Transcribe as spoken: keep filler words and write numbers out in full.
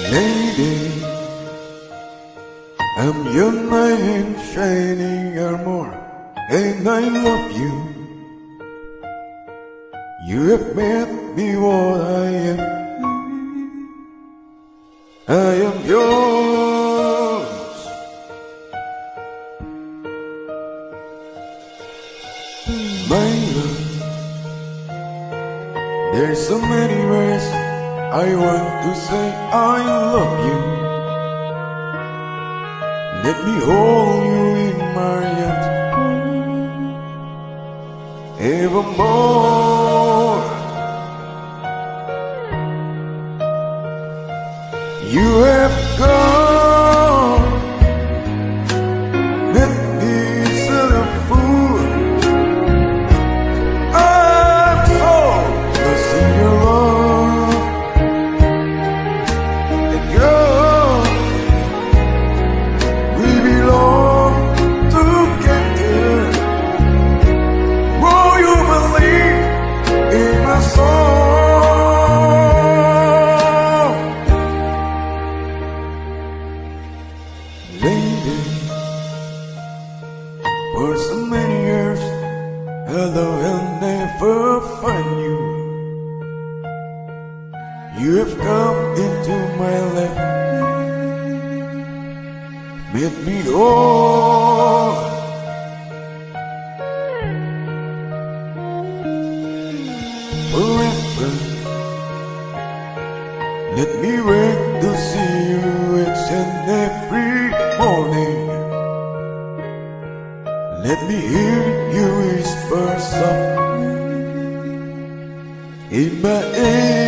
Lady, I'm young, my hand shining armor, and I love you. You have made me what I am. I am yours. My love, there's so many ways I want to say I love you. Let me hold you in my arms evermore. You have gone, let me set a fool. I'm so lost in your love, and yours. We belong together. Will you believe in my song? Lady, for so many years, although I'll never find you, you have come into my life, made me whole. Forever, let me wait to see you each and every morning. Let me hear you whisper softly in my ear.